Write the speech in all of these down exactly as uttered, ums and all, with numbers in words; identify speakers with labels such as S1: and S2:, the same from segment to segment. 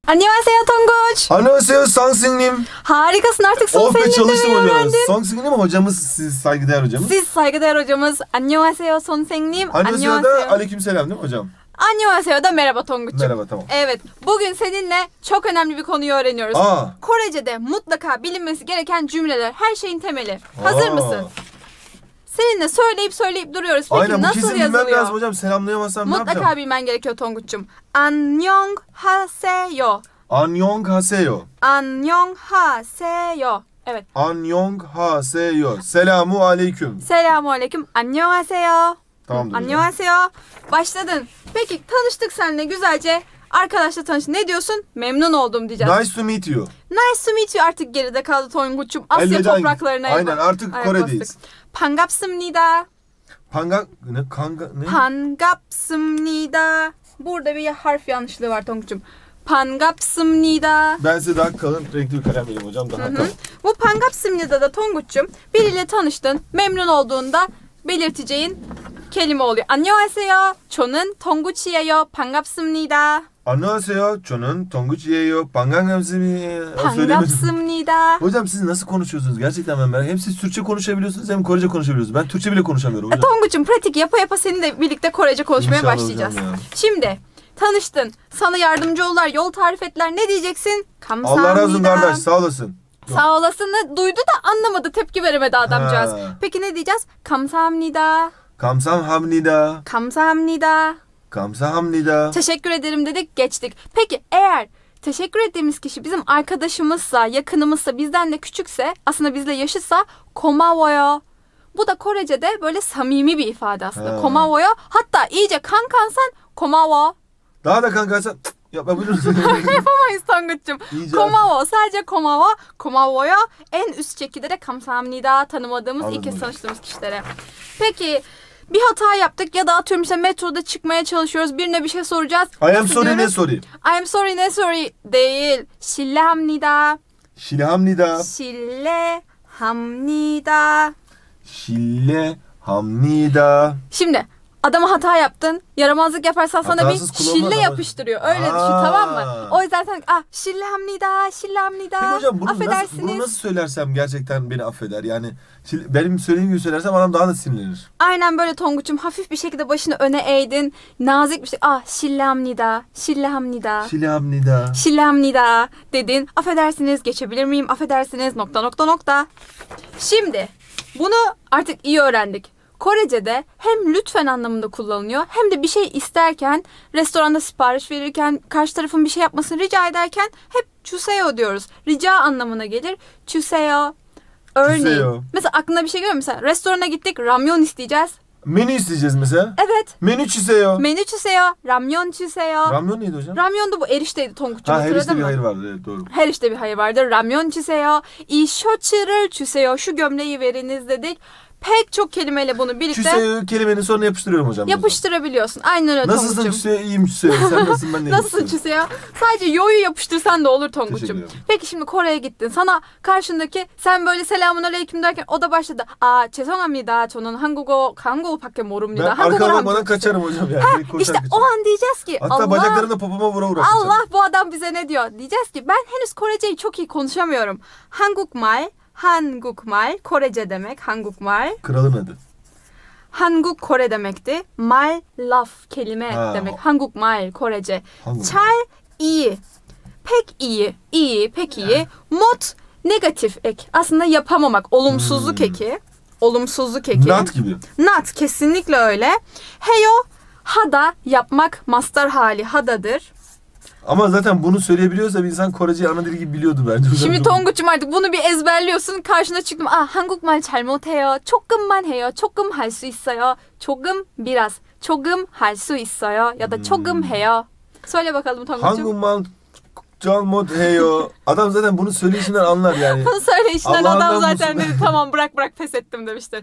S1: Annyeonghaseyo Tonguç.
S2: Annyeonghaseyo Sangsingnim.
S1: Harikasın, artık son
S2: Of be, çalıştım
S1: seninle
S2: hocam.
S1: öğrendim.
S2: Sangsingnim hocamız, siz saygıdeğer hocamız.
S1: Siz saygıdeğer hocamız. Annyeonghaseyo 선생님.
S2: Annyeonghaseyo da aleykümselam değil mi hocam?
S1: Annyeonghaseyo da merhaba Tonguç'um.
S2: Merhaba, tamam.
S1: Evet, bugün seninle çok önemli bir konuyu öğreniyoruz.
S2: Aa.
S1: Korece'de mutlaka bilinmesi gereken cümleler, her şeyin temeli. Hazır
S2: Aa.
S1: mısın? Seninle söyleyip söyleyip duruyoruz. Peki
S2: Aynen, bu
S1: nasıl
S2: kesin
S1: yazılıyor?
S2: bilmem lazım hocam. Selamlayamazsam ne yapacağım?
S1: Mutlaka bilmen gerekiyor Tonguç'um. Annyeonghaseyo.
S2: Annyeonghaseyo.
S1: Annyeonghaseyo. Evet.
S2: Annyeonghaseyo. Selamu aleyküm.
S1: Selamun aleyküm. Annyeonghaseyo.
S2: Tamamdır.
S1: Annyeonghaseyo. Başladın. Peki tanıştık seninle güzelce. Arkadaşla tanıştık. Ne diyorsun? Memnun oldum diyeceğiz.
S2: Nice to meet you.
S1: Nice to meet you artık geride kaldı Tonguç'um. Asya
S2: Elveda.
S1: topraklarına.
S2: Aynen, artık
S1: ayak
S2: Kore'deyiz.
S1: bastık. Pangapsımnida.
S2: Panga... Ne? Kanga... Ne?
S1: Pangapsımnida. Burada bir harf yanlışlığı var Tonguç'um. Pangapsımnida.
S2: Ben size daha kalın renkli bir kalem vereyim hocam. Daha kalın.
S1: Bu Pangapsımnida da Tonguç'um biriyle tanıştın. Memnun olduğunda belirteceğin kelime oluyor. Annyeonghaseyo. 저는 tonguç이에요. 반갑습니다.
S2: Annyeonghaseyo. 저는 tonguç이에요. 반갑습니다.
S1: 반갑습니다.
S2: Hocam siz nasıl konuşuyorsunuz? Gerçekten ben merak. Hem siz Türkçe konuşabiliyorsunuz hem Korece konuşabiliyorsunuz. Ben Türkçe bile konuşamıyorum hocam.
S1: Tonguç'um pratik yapa yapa seninle birlikte Korece konuşmaya
S2: İnşallah
S1: başlayacağız.
S2: hocam ya.
S1: Şimdi tanıştın. Sana yardımcı oldular, yol tarif ettiler. Ne diyeceksin?
S2: Allah razı olsun
S1: Kamsahamnida.
S2: kardeş, sağ olasın.
S1: Sağ olasını duydu da anlamadı, tepki veremedi adamcağız.
S2: Ha.
S1: Peki ne diyeceğiz? Kamsahamnida.
S2: Kamsahamnida.
S1: Kamsahamnida.
S2: Kamsahamnida.
S1: Teşekkür ederim dedik, geçtik. Peki eğer teşekkür ettiğimiz kişi bizim arkadaşımızsa, yakınımızsa, bizden de küçükse, aslında bizle yaşıtsa komawoyo. Bu da Korece'de böyle samimi bir ifade aslında.
S2: Ha.
S1: Komawoyo. Hatta iyice kankansan komawo.
S2: Daha da kankaysan yapabilir misin?
S1: Yapamayız Tonguç'um.
S2: İyice.
S1: Komawo, sadece komawo. Komawo'ya en üst şekilde de kamsahamnida, tanımadığımız,
S2: Anladım
S1: ilk kez
S2: hocam.
S1: tanıştığımız kişilere. Peki bir hata yaptık ya da atıyorum işte metroda çıkmaya çalışıyoruz. Birine bir şey soracağız.
S2: I am
S1: Nasıl
S2: sorry, ne
S1: diyoruz?
S2: sorry?
S1: I am sorry, ne sorry değil. 실례합니다.
S2: Şilhamnida.
S1: 실례합니다.
S2: Şillehamnida.
S1: Şimdi adama hata yaptın. Yaramazlık yaparsan sana bir
S2: Hatasız kul olmaz
S1: şille
S2: ama.
S1: yapıştırıyor. Öyle düşün,
S2: Aa.
S1: tamam mı? O yüzden sen ah 실례합니다. 실례합니다.
S2: Peki hocam bunu
S1: affedersiniz.
S2: nasıl, bunu nasıl söylersem gerçekten beni affeder? Yani şil- benim söylediğim gibi söylersem adam daha da sinirlenir.
S1: Aynen böyle Tonguç'um, hafif bir şekilde başını öne eğdin. Nazik bir şey. Ah 실례합니다. 실례합니다.
S2: Şilhamnida.
S1: 실례합니다 dedin. Affedersiniz, geçebilir miyim? Affedersiniz nokta nokta nokta. Şimdi bunu artık iyi öğrendik. Korece'de hem lütfen anlamında kullanılıyor hem de bir şey isterken, restoranda sipariş verirken, karşı tarafın bir şey yapmasını rica ederken hep 주세요 diyoruz. Rica anlamına gelir. 주세요. Örneğin.
S2: 주세요.
S1: Mesela aklına bir şey geliyor mu? Mesela restorana gittik, ramyon isteyeceğiz.
S2: Menü isteyeceğiz mesela.
S1: Evet.
S2: Menü çiseyo.
S1: Menü 주세요. Ramyon 주세요.
S2: Ramyon neydi hocam?
S1: Ramyon da bu erişteydi Tonguç'um,
S2: Ha, her işte
S1: hatırladın
S2: bir
S1: mı?
S2: hayır vardı, evet, doğru.
S1: Her işte bir hayır vardır. Ramyon 주세요. 이 셔츠를 주세요. Şu gömleği veriniz dedik. Pek çok kelimeyle bunu birlikte
S2: Çiseyo kelimenin sonuna yapıştırıyorum hocam.
S1: yapıştırabiliyorsun. Aynen öyle
S2: Nasılsın
S1: Tonguç'um.
S2: Çiseyo? İyiyim Çiseyo. Sen nasılsın? Ben de iyiyim
S1: Nasılsın
S2: Çiseyo.
S1: Çiseyo? Sadece yo'yu yapıştırsan da olur
S2: Teşekkür
S1: Tonguç'um.
S2: ederim.
S1: Peki şimdi Kore'ye gittin. Sana karşındaki sen böyle selamun aleyküm derken o da başladı. Aa 죄송합니다. 저는 한국어 한국어밖에
S2: Ben
S1: 모릅니다.
S2: arkama
S1: 한국어를
S2: bakmadan
S1: 한번
S2: kaçarım hocam yani. Koşar
S1: İşte
S2: kaçarım.
S1: o an diyeceğiz ki
S2: Hatta
S1: Allah
S2: bacaklarını popoma vura vura
S1: Allah
S2: kaçarım.
S1: bu adam bize ne diyor? Diyeceğiz ki ben henüz Koreceyi çok iyi konuşamıyorum. 한국말, 한국말, Korece demek, 한국말.
S2: Kralın adı.
S1: Hanguk Kore demekti. Mal, laf, kelime
S2: Ha.
S1: demek. Hangukmal, Korece.
S2: Hanguk.
S1: Çal, iyi. Pek iyi, iyi, pek iyi. Mot, negatif ek. Aslında yapamamak, olumsuzluk
S2: Hmm.
S1: eki. Olumsuzluk eki.
S2: Nat gibi.
S1: Not, kesinlikle öyle. Heyo, hada, yapmak, mastar hali hadadır.
S2: Ama zaten bunu söyleyebiliyorsa bir insan Koreceyi ana dili gibi biliyordu bence.
S1: Şimdi Tonguç'um artık bunu bir ezberliyorsun. Karşına çıktım. Ah, 한국말 잘못해요. 조금만 해요. 조금 할 수 있어요. 조금, biraz. 조금 할 수 있어요. Ya da 조금 해요. Söyle bakalım Tonguç'um.
S2: Hangumman Calmot heyo. Adam zaten bunu söyleyişinden anlar yani.
S1: Bunu söyleyişinden
S2: Allah'ından
S1: adam zaten
S2: musun?
S1: dedi tamam bırak bırak pes ettim demiştir.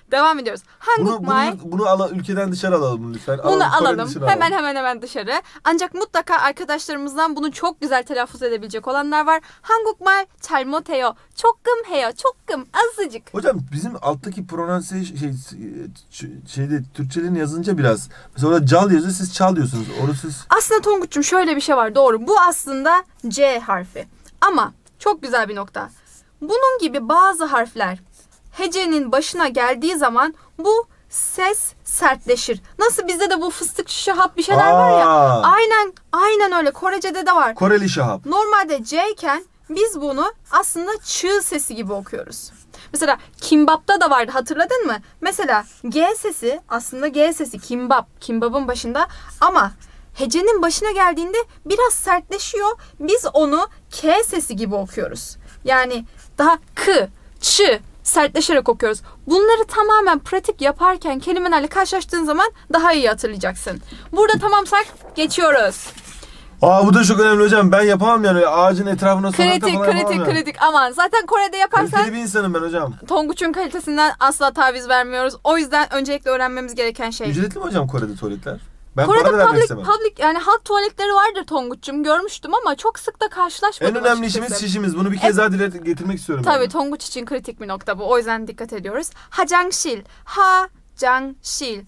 S1: Devam ediyoruz.
S2: Bunu,
S1: Hangukmal.
S2: bunu, bunu ala, ülkeden dışarı alalım lütfen.
S1: Bunu
S2: Alalım, Kore'nin
S1: alalım.
S2: dışına
S1: Hemen
S2: alalım.
S1: hemen hemen dışarı. Ancak mutlaka arkadaşlarımızdan bunu çok güzel telaffuz edebilecek olanlar var. Hangukmal 잘못해요. 조금 해요. 조금 azıcık.
S2: Hocam bizim alttaki pronunciation şey, şey şeyde Türkçelerin yazınca biraz mesela orada cal yazıyor, siz çal diyorsunuz. Onu siz
S1: Aslında Tonguç'cum şöyle bir şey var, doğru. Bu aslında C harfi. Ama çok güzel bir nokta. Bunun gibi bazı harfler hecenin başına geldiği zaman bu ses sertleşir. Nasıl bizde de bu fıstık şişe hap bir şeyler var ya.
S2: Aa.
S1: Aynen aynen öyle. Korece'de de var.
S2: Koreli şahap.
S1: Normalde C iken biz bunu aslında çığ sesi gibi okuyoruz. Mesela kimbapta da vardı, hatırladın mı? Mesela G sesi aslında G sesi kimbap. Kimbapın başında ama hecenin başına geldiğinde biraz sertleşiyor. Biz onu K sesi gibi okuyoruz. Yani daha k, ç sertleşerek okuyoruz. Bunları tamamen pratik yaparken kelimelerle karşılaştığın zaman daha iyi hatırlayacaksın. Burada tamamsak geçiyoruz.
S2: Aa bu da çok önemli hocam. Ben yapamam yani. Ağacın etrafına sonata
S1: Kritik,
S2: falan
S1: kritik,
S2: yapamam yani.
S1: kritik. Aman zaten Kore'de yaparsan
S2: Kaliteli bir insanım ben hocam.
S1: Tonguç'un kalitesinden asla taviz vermiyoruz. O yüzden öncelikle öğrenmemiz gereken şey.
S2: Ücretli mi hocam Kore'de tuvaletler? Ben
S1: Kore'de
S2: para da vermek
S1: public,
S2: istemem.
S1: public yani halk tuvaletleri vardır Tonguç'cum. Görmüştüm ama çok sık da karşılaşmadım.
S2: En önemli
S1: açıkçası.
S2: işimiz şişimiz. Bunu bir kez daha dile getirmek istiyorum.
S1: Tabii
S2: yani.
S1: Tonguç için kritik bir nokta bu. O yüzden dikkat ediyoruz. Hajangsil, hajangsil,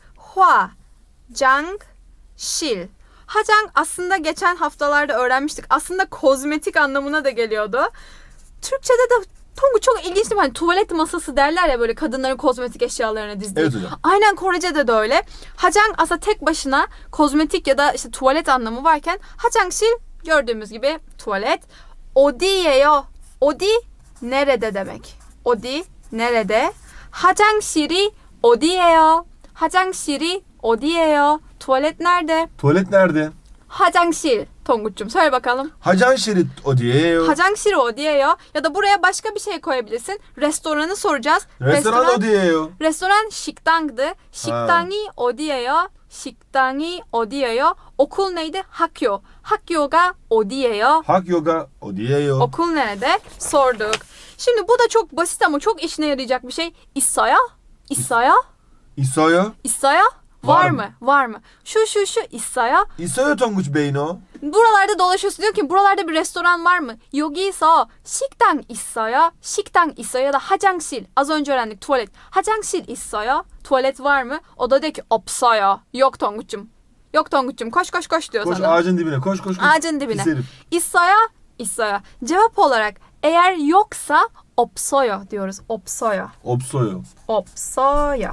S1: hwajangsil. Hajang aslında geçen haftalarda öğrenmiştik. Aslında kozmetik anlamına da geliyordu. Türkçe'de de Tonguç çok ilginç değil mi? Hani tuvalet masası derler ya, böyle kadınların kozmetik eşyalarını dizdiği.
S2: Evet hocam.
S1: Aynen Korece'de de öyle. Hajang aslında tek başına kozmetik ya da işte tuvalet anlamı varken hajangsil gördüğümüz gibi tuvalet. Odiyeyo. Odi nerede demek. Odi nerede? 화장실이 어디예요? 화장실이 어디예요? Tuvalet nerede?
S2: Tuvalet nerede?
S1: 화장실. Tonguç'cum söyle bakalım.
S2: Hacan şerit o diye.
S1: 화장실이 어디예요? Ya da buraya başka bir şey koyabilirsin. Restoranı soracağız.
S2: Restoran o diye.
S1: Restoran 식당dı. 식당이 어디예요? 식당이 어디예요? Okul neydi? 학교. 학교가 어디예요?
S2: Hak yoga o diye.
S1: Okul nerede? Sorduk. Şimdi bu da çok basit ama çok işine yarayacak bir şey. İsa'ya? İsa'ya?
S2: İsoyo.
S1: İsa'ya? Var,
S2: Var
S1: mı?
S2: mı?
S1: Var mı? Şu şu şu İsa'ya.
S2: İsoyo Tonguç Bey'in o.
S1: Buralarda dolaşıyorsun, diyor ki buralarda bir restoran var mı? 여기서 식당 있어요? 식당 있어요? Ya da 화장실. Az önce öğrendik, tuvalet. 화장실 있어요? Tuvalet var mı? O da diyor ki 없어요. Yok Tonguç'cum. Yok Tonguç'cum. Koş koş koş diyor
S2: Koş
S1: sana.
S2: ağacın dibine koş koş koş.
S1: Ağacın dibine.
S2: Pis herif.
S1: 있어요? 있어요. Cevap olarak eğer yoksa 없어요 diyoruz. 없어요.
S2: Opsoyo.
S1: 없어요.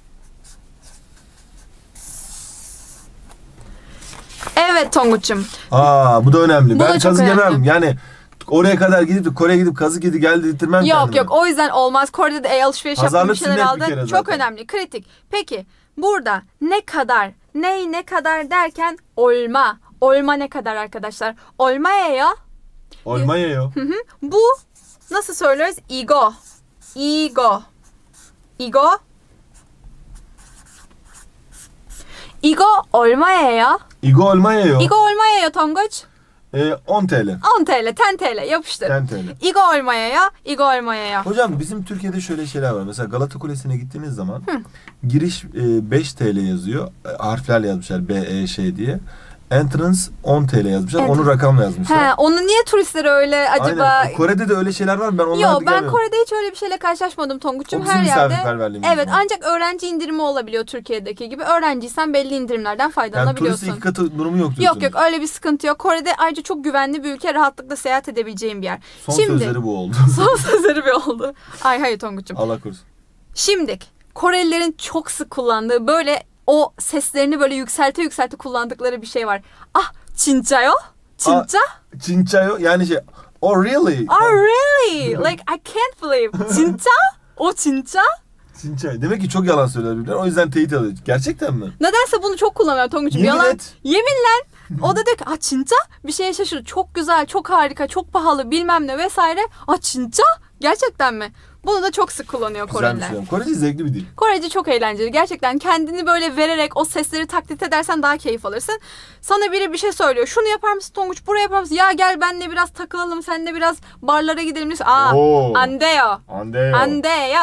S1: Evet Tonguç'um.
S2: Aa bu da önemli.
S1: Bu da
S2: ben
S1: çok
S2: kazık
S1: önemli.
S2: yemem. Yani oraya kadar gidip de Kore'ye gidip kazık yedi gel dedirtmem
S1: Yok
S2: kendime.
S1: yok, o yüzden olmaz. Kore'de de e-alışveriş yaptın, bir
S2: Pazarlık
S1: şeyler
S2: sünnet bir
S1: aldın.
S2: kere
S1: Çok
S2: zaten.
S1: önemli. Kritik. Peki burada ne kadar, ney ne kadar derken olma. Olma ne kadar arkadaşlar? Olma예요.
S2: Olmayo.
S1: Hı hı. Bu nasıl söylüyoruz? İgo. İgo. İgo. İgo olma예요.
S2: İgo olmayo.
S1: İgo olma예요 Tonguç.
S2: Ee, on TL.
S1: on TL, on TL yapıştır.
S2: on TL.
S1: İgo olma예요. İgo olma예요.
S2: Hocam bizim Türkiye'de şöyle şeyler var. Mesela Galata Kulesi'ne gittiğiniz zaman giriş e, beş TL yazıyor. E, harflerle yazmışlar B, E, Ş diye. Entrance on TL yazmışlar.
S1: Evet.
S2: Onu rakamla yazmışlar.
S1: He, onu niye turistlere öyle acaba?
S2: Aynen. Kore'de de öyle şeyler var. Ben onlara
S1: Yok, ben
S2: gelmiyorum.
S1: Kore'de hiç öyle bir şeyle karşılaşmadım Tonguç'um.
S2: O bizim
S1: Her yerde.
S2: misafirperverliğimiz
S1: Evet,
S2: bu.
S1: ancak öğrenci indirimi olabiliyor Türkiye'deki gibi. Öğrenciysen belli indirimlerden
S2: Yani
S1: faydalanabiliyorsun.
S2: turist iki katı durumu yok diyorsunuz.
S1: Yok yok, öyle bir sıkıntı yok. Kore'de ayrıca çok güvenli bir ülke, rahatlıkla seyahat edebileceğin bir yer.
S2: Son
S1: Şimdi,
S2: sözleri bu oldu.
S1: son sözleri bir oldu. Ay hayır Tonguç'um.
S2: Allah korusun.
S1: Şimdi Korelilerin çok sık kullandığı, böyle o seslerini böyle yükselte yükselte kullandıkları bir şey var. Ah, 진짜요? 진짜?
S2: Çinçayo yani şey oh really?
S1: Oh really? Like I can't believe. 진짜? O 진짜?
S2: Çinçayo. Demek ki çok yalan söyler birbirler. O yüzden teyit alıyor. Gerçekten mi?
S1: Nedense bunu çok kullanıyor Tonguç'um.
S2: Yemin
S1: Yalan.
S2: et.
S1: Yeminle. O da diyor ki, ah 진짜? Bir şeye şaşırıyor. Çok güzel, çok harika, çok pahalı bilmem ne vesaire. Ah 진짜? Gerçekten mi? Bunu da çok sık kullanıyor
S2: Güzelmiş
S1: Koreliler.
S2: hocam. Korece zevkli bir dil.
S1: Korece çok eğlenceli. Gerçekten kendini böyle vererek o sesleri taklit edersen daha keyif alırsın. Sana biri bir şey söylüyor. Şunu yapar mısın Tonguç? Buraya yapar mısın? Ya gel benle biraz takılalım. Seninle biraz barlara gidelim. Aa,
S2: Oo.
S1: andeo.
S2: Andeo.
S1: Andeo.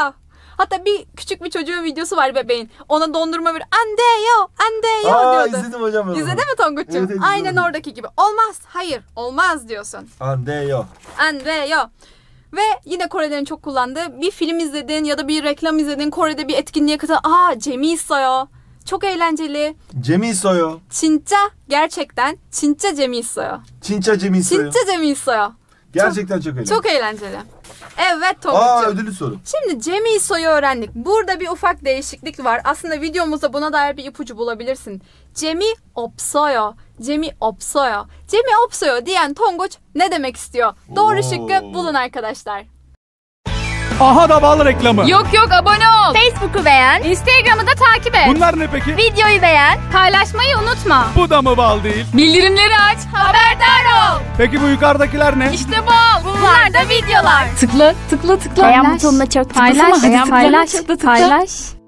S1: Hatta bir küçük bir çocuğun videosu var bebeğin. Ona dondurma bir andeyo, andeyo
S2: Aa,
S1: diyordu.
S2: izledim hocam. ben onu.
S1: İzledin mi Tonguç'cum?
S2: Evet, evet,
S1: Aynen
S2: izledim.
S1: oradaki gibi. Olmaz, hayır, olmaz diyorsun.
S2: Andeyo.
S1: Andeyo. Ve yine Korelerin çok kullandığı bir film izledin ya da bir reklam izledin. Kore'de bir etkinliğe katıl. Aa, 재미있어요. Çok eğlenceli.
S2: 재미있어요.
S1: 진짜 gerçekten 진짜 재미있어요.
S2: 진짜 재미있어요.
S1: 진짜 재미있어요.
S2: Gerçekten çok eğlenceli.
S1: Çok eğlenceli. Evet
S2: Aa,
S1: Tonguç'cum.
S2: ödüllü soru.
S1: Şimdi 재미있어요 öğrendik. Burada bir ufak değişiklik var. Aslında videomuzda buna dair bir ipucu bulabilirsin. 재미없어요. 재미없어요. 재미없어요 diyen Tonguç ne demek istiyor? Doğru
S2: Oo.
S1: şıkkı bulun arkadaşlar.
S3: Aha da bal reklamı.
S4: Yok yok abone ol. Facebook'u beğen. Instagram'ı da takip et.
S3: Bunlar ne peki?
S4: Videoyu beğen. Paylaşmayı unutma.
S3: Bu da mı bal değil?
S4: Bildirimleri aç. Haberdar ol.
S3: Peki bu yukarıdakiler ne?
S4: İşte bal. Bunlar da videolar.
S5: Tıkla tıkla tıkla.
S4: Beğen
S5: butonuna çok tıklasana.
S4: Paylaş.
S5: Hadi
S4: Beğen
S5: paylaş.
S4: butonuna tıkla, tıkla.
S5: Paylaş.